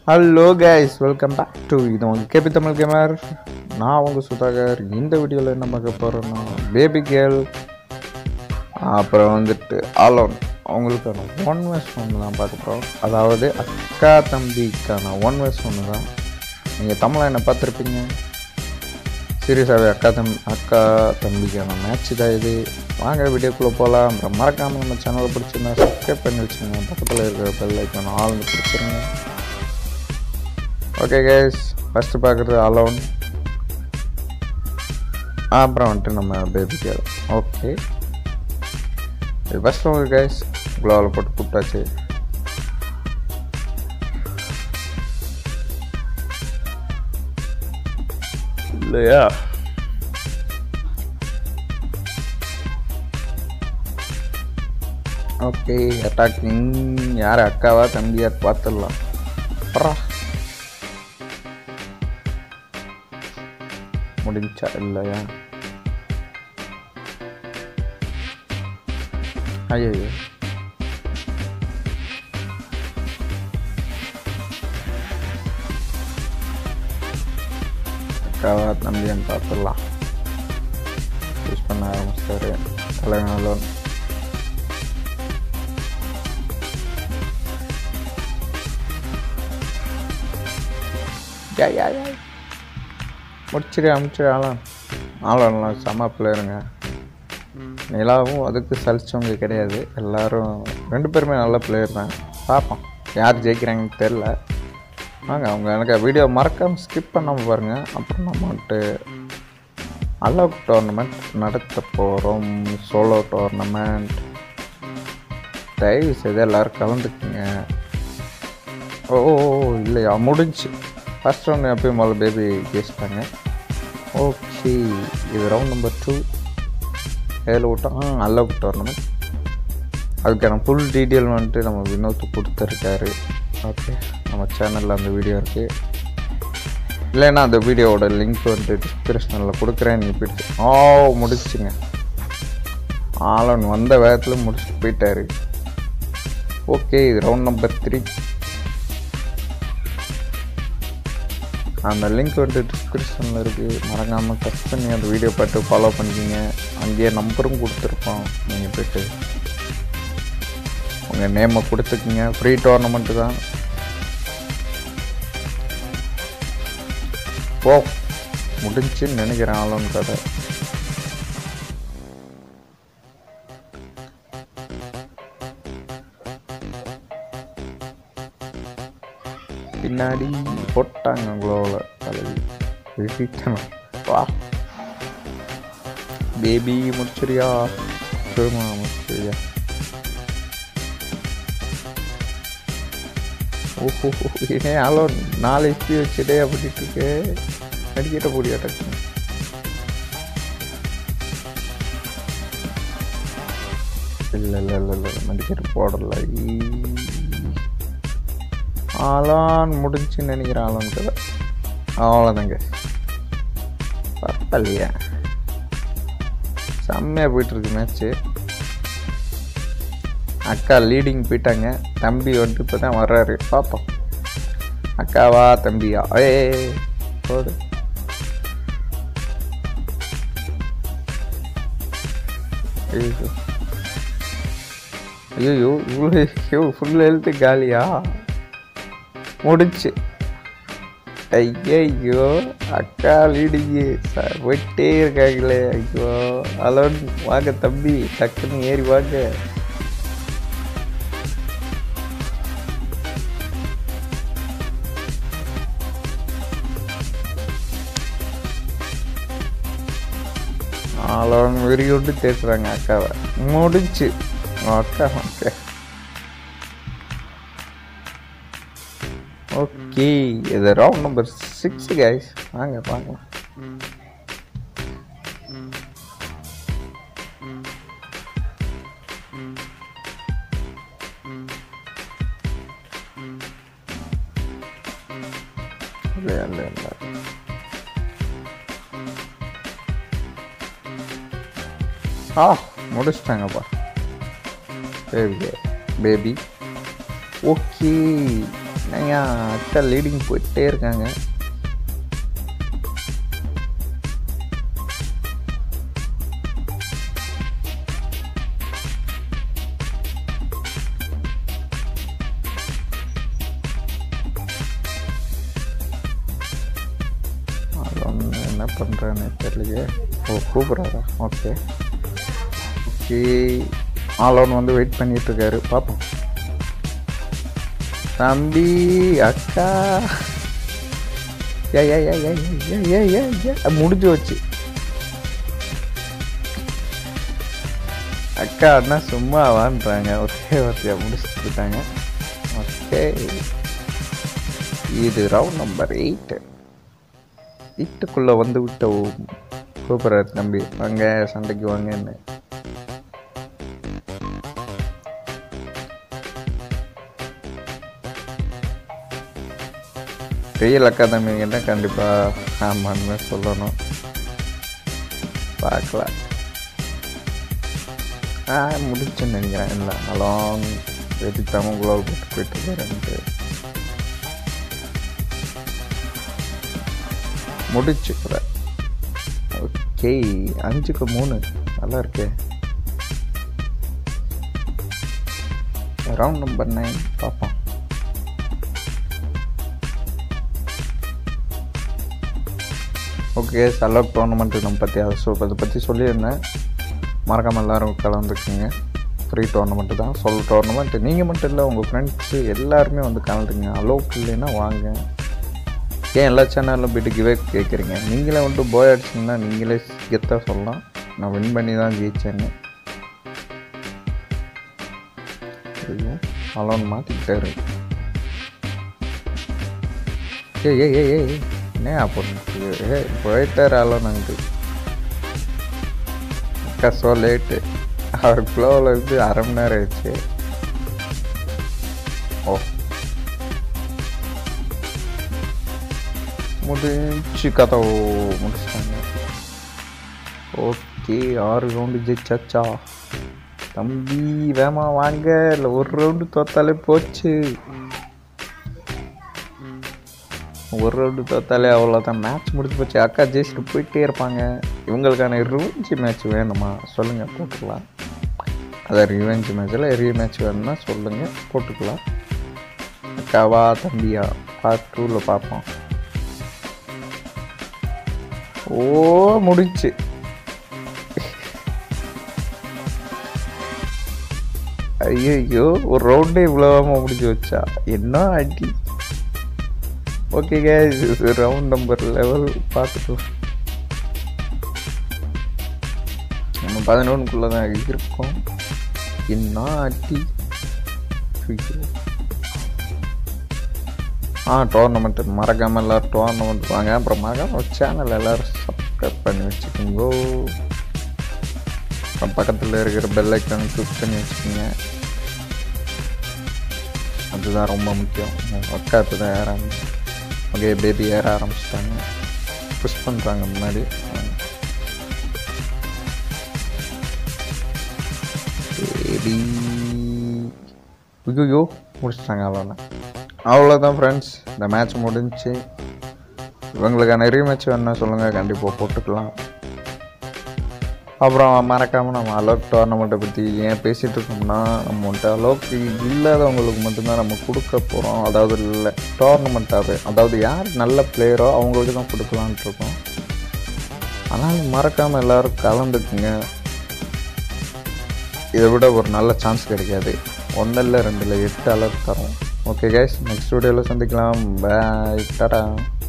Hello guys, welcome back to இது உங்கள் KP Tamil gamer. நான் உங்கள் சுதாகர். இந்த வீடியோவில் என்ன பார்க்க போகிறோன்னா பேபி கேர்ள், அப்புறம் வந்துட்டு ஆலோன் அவங்களுக்கான 1vs1 தான் பார்க்க போகிறோம். அதாவது அக்கா தம்பிக்கான 1vs1 தான். நீங்கள் தமிழை என்ன பார்த்துருப்பீங்க. சீரியஸாகவே அக்கா தம்பிக்கான மேட்ச் தான் இது. வாங்க வீடியோக்குள்ளே போகலாம். அப்புறம் மறக்காமல் நம்ம சேனலை பிடிச்சிருந்தா சப்ஸ்கிரைப் பண்ணி வச்சுருங்க. பக்கத்தில் இருக்கிற பெல் ஐக்கான ஆள்னு பிடிச்சிருங்க. ஓகே கைஸ், ஃபஸ்ட்டு பார்க்குறது அலோன், அப்புறம் வந்துட்டு நம்ம பேபி கேர்ள். ஓகே, இது ஃபஸ்ட்டு உங்களுக்கு கைஸ் குளோவில் போட்டு கூப்பிட்டாச்சு. இல்லையா? ஓகே, அட்டாக்கிங் யார் அக்காவா தம்பியா பார்த்துடலாம். முடிஞ்சா இல்லையா? ஐயோ, அக்காவா தம்பியான்னு பார்த்துடலாம். யூஸ் பண்ண ஆரம்பிச்சாரு தலைவனாலும். முடிச்சிரு ஆளாம் செம்ம பிளேயருங்க. நிலாவும் அதுக்கு சலிச்சவங்க கிடையாது. எல்லோரும் 2 பேருமே நல்ல பிளேயர் தான். பார்ப்போம் யார் ஜெயிக்கிறாங்கன்னு தெரில. வாங்க அவங்க எனக்கு வீடியோ மறக்காமல் ஸ்கிப் பண்ணாமல் பாருங்கள். அப்புறம் நம்ம வந்துட்டு அன்லாக் டோர்னமெண்ட் நடத்த போகிறோம். Solo tournament. தயவு செய்து எல்லோரும் கலந்துக்குங்க. ஓ இல்லையா, முடிஞ்சு ஃபஸ்ட் ரவுண்ட் எப்பயும் முதல்ல பேபி பேசிட்டாங்க. ஓகே, இது ரவுண்ட் நம்பர் 2. ஏழு விட்டோம் அன்லாக் டோர்னமெண்ட். அதுக்கான ஃபுல் டீட்டெயில் வந்துட்டு நம்ம வினோத் கொடுத்துருக்காரு. ஓகே, நம்ம சேனலில் அந்த வீடியோ இருக்குது. இல்லைன்னா அந்த வீடியோவோட லிங்க் வந்துட்டு டிஸ்கிரிப்ஷனில் கொடுக்குறேன். நீங்கள் போய்ட்டு முடிச்சுங்க. ஆலன் வந்த வேகத்தில் முடிச்சுட்டு போயிட்டாரு. ஓகே, இது ரவுண்ட் நம்பர் 3. அந்த லிங்க் வந்துட்டு டிஸ்கிரிப்ஷனில் இருக்குது. மறக்காமல் டச் பண்ணி அந்த வீடியோ பார்த்து ஃபாலோ பண்ணிக்கிங்க. அங்கேயே நம்பரும் கொடுத்துருப்போம். நீங்கள் போய்ட்டு உங்கள் நேமை கொடுத்துக்குங்க. ஃப்ரீ டோர்னமெண்ட்டு தான். முடிஞ்சுன்னு நினைக்கிறேன் ஆலோன் கதை. பின்னாடி போட்டாங்க குளோவில் தலைவி. வா பேபி முடிச்சிரியா? முடிச்சிரியா? ஓஹோ, ஏன் ஆலோ 4 HP வச்சுட்டே அப்படின்ட்டு இருக்கு. அடிக்கிட்ட போடியாட்ட. இல்லை மடிக்கிட்டு போடல. ஆலான் முடிஞ்சுன்னு நினைக்கிறேன். ஆலான் கதை அவ்வளோதாங்க. பரவாயில்லையா, செம்மையாக போயிட்டுருக்கு மேட்ச்சு. அக்கா லீடிங் போயிட்டாங்க. தம்பி வந்துட்டு இப்போ தான் வர்றாரு. பார்ப்போம் அக்காவா தம்பியா. போடு. ஐயோ இவ்வளோ ஃபுல் ஹெல்த்து காலியா? முடிச்சு. ஐயோ அக்கா லீடிங்கு போயிட்டே இருக்காங்களே. ஐயோ அலோன் வாங்க தம்பி, டக்குன்னு ஏறி வாங்க. அலோன் வெறி கொண்டு தேடுறாங்க அக்காவை. முடிச்சு அக்கா. ஓகே ஓகே, இது ரவுண்ட் நம்பர் 6 கைஸ். வாங்க பார்க்கலாம். முடிச்சிட்டாங்கப்பா பேபி. ஓகே, என்னையா அக்கா லீடிங் போயிட்டே இருக்காங்க. என்ன பண்ணுறேன்னு தெரியலையே. ஓ கூப்பிட்றாரா? Okay okay. ஆலோன் வந்து வெயிட் பண்ணிகிட்ருக்காரு. பார்ப்போம். தம்பி அக்கா ஏ ஏ ஏ ஏ ஏ ஏ ஏ முடிஞ்சு வச்சு. அக்கா அண்ணா சும்மா வான்றாங்க. ஒரே வார்த்தையா முடிச்சுட்டு போயிட்டாங்க. ஓகே இது ரவுண்ட் நம்பர் 8. 8க்குள்ளே வந்து விட்ட கூப்பிட்றாரு. தம்பி வாங்க சண்டைக்கு வாங்கன்னு. ரியல் அகாதமி என்ன கண்டிப்பாக ஆமான்னு சொல்லணும். பார்க்கலாம். முடிச்சுன்னு நினைக்கிறேன். இல்லை அலாங் எதுக்காம குளோல் போட்டு போயிட்டுருக்காருன்ட்டு முடிச்சுக்கிறேன். ஓகே 5க்கு 3 நல்லா இருக்கு. ரவுண்ட் நம்பர் 9 பார்ப்போம். ஓகே சலோக் டோர்னமெண்ட்டு நம்ம பற்றி அதை பற்றி சொல்லியிருந்தேன். மறக்காமல் எல்லோரும் கலந்துக்குங்க. ஃப்ரீ டோர்னமெண்ட்டு தான். டோர்னமெண்ட் நீங்கள் மட்டும் இல்லை, உங்கள் ஃப்ரெண்ட்ஸு எல்லாருமே வந்து கலந்துங்க. அலோக் இல்லைன்னா வாங்க. ஏன் எல்லா சேனலில் போய்ட்டு கிவே கேட்குறீங்க? நீங்களே வந்துட்டு போய் அடிச்சிங்கன்னா நீங்களே கெத்தாக சொல்லலாம். நான் வின் பண்ணி தான் ஜெயிச்சேன்னு. அலோன் மாற்றிக்கிட்டாரு. ஏ என்ன அப்போ போயிட்டார் அலோன். அங்கு அக்கா ஸோ லேட்டு. அவர் ஃப்ளோவில் இருந்து அரை மணி நேரம் ஆயிடுச்சு. ஓ முடிச்சு கதை முடிச்சிட்டாங்க. ஓகே 6 ரவுண்டு ஜெயிச்சாச்சா? தம்பி வேமா வாங்க. இல்லை ஒரு ரவுண்டு தோத்தாலே போச்சு. ஒரு ரவுண்டு தோத்தாலே அவ்வளோதான், மேட்ச் முடிச்சு போச்சு. அக்கா ஜெயிச்சுட்டு போயிட்டே இருப்பாங்க. இவங்களுக்கான ரிவெஞ்ச் மேட்ச் வேணுமா சொல்லுங்கள், போட்டுக்கலாம். அதான் ரிவெஞ்ச் மேட்சில் ரீமேட்ச் வேணும்னா சொல்லுங்கள், போட்டுக்கலாம். அக்காவா தம்பியா பார்ட் 2ல் பார்ப்போம். ஓ முடிச்சு. ஐயோ ஒரு ரவுண்டே இவ்வளோவாம முடிச்சு வச்சா என்ன அடி. ஓகே கைஸ் ரவுண்ட் நம்பர் 11 பார்த்துக்கலாம். நம்ம 11க்குள்ளே தான் இருக்கோம். என்ன அடி. டோர்னமெண்ட் மறக்காமல் எல்லோரும் டோர்னமெண்ட் வாங்க. அப்புறம் மறக்காமல் சேனல் எல்லோரும் சப்ஸ்கிரைப் பண்ணி வச்சுக்கோங்க. அப்புறம் பக்கத்தில் இருக்கிற பெல் ஐக்கான் கிளிக் பண்ணி வச்சுக்கோங்க. அதுதான் ரொம்ப முக்கியம். அக்காத்து தான் ஏற ஆரம்பிச்சு. ஓகே பேபி ஏற ஆரம்பிச்சிட்டாங்க. புஷ் பண்ணுறாங்க முன்னாடி. பேபி ஐயோ முடிச்சிட்டாங்க. அவ்வளோதான் ஃப்ரெண்ட்ஸ், இந்த மேட்ச் முடிஞ்சு. இவங்களுக்கான ரீமேட்ச் வேணுன்னா சொல்லுங்கள், கண்டிப்பாக போட்டுக்கலாம். அப்புறம் மறக்காமல் நம்ம அலோக் டோர்னமெண்ட்டை பற்றி ஏன் பேசிகிட்டு இருக்கோம்னா, நம்ம வந்துட்டு அலோக்கு இல்லாதவங்களுக்கு மட்டும்தான் நம்ம கொடுக்க போகிறோம். அதாவது இல்லை டோர்னமெண்ட்டாகவே, அதாவது யார் நல்ல பிளேயரோ அவங்களுக்கு தான் கொடுக்கலான்ட்டு இருக்கோம். அதனால் மறக்காமல் எல்லோரும் கலந்துக்குங்க. இதை விட ஒரு நல்ல சான்ஸ் கிடைக்காது. 1 இல்லை 2 இல்லை 8 அலோக் தரோம். ஓகே கைஸ், நெக்ஸ்ட் வீடியோவில் சந்திக்கலாம். பாய், டாடா.